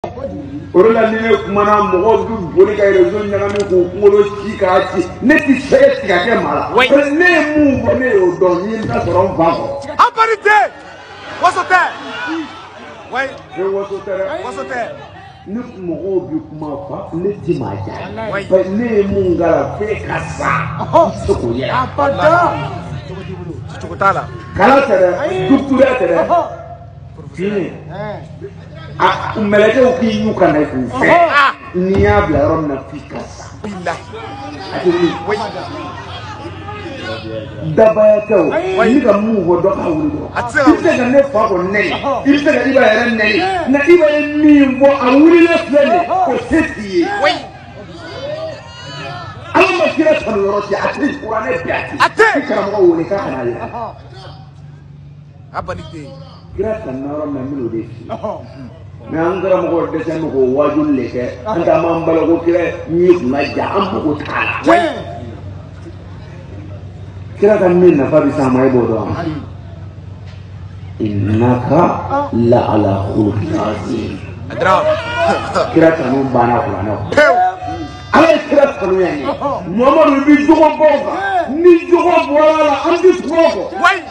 Orola nene kumana mɔgɔ du boli ka réseau ɲagami k'o kunkolo ci k'a ci ne ti sɛgɛ tigɛ kɛ maa la ne ye mun fɔ ne y'o dɔn n ye n ta sɔrɔ n fa kɔrɔ. En vérité waso tɛ oui waso tɛ dɛ waso tɛ ne mɔgɔw bi kuma fa ne ti maa ja ne ye mun k'a la f'e ka sa i tɛ se k'o yɛrɛ cogo t'a la kala tɛ dɛ dukutuya tɛ dɛ fini mɛlɛkɛw k'i y'u ka na k'u fɛ n'i y'a bila yɔrɔ min na f'i ka sa dabayatɛw ni ka mun fɔ dɔ ka wuli dɔrɔn i bɛ se ka ne fa kɔ nɛgɛ i bɛ se ka Iba yɛrɛ nɛgɛ nka Iba ye min fɔ a wulilen filɛ nin o se t'i ye Ala ma kira kanu yɔrɔ cɛ a tɛ kuranɛ bɛɛ a tɛ i karamɔgɔ wele k'a kana yɛlɛ kira kanu yɔrɔ min na n bɛn'o de f'i ye mais an karamɔgɔ dɛsɛ bɛ k'o waajuli de kɛ an t'an bala ko kira ɲɛ kun ka ja an mago t'a la kira ka min nafa bɛ s'an ma i b'o dɔn innaka la ala khuluqin azim kira kanu banna kuranɛ Ala ye kira kanu yan ye Muhamadu bi jogo bɔ kan ni jogo bɔra la an bi tugu o kɔ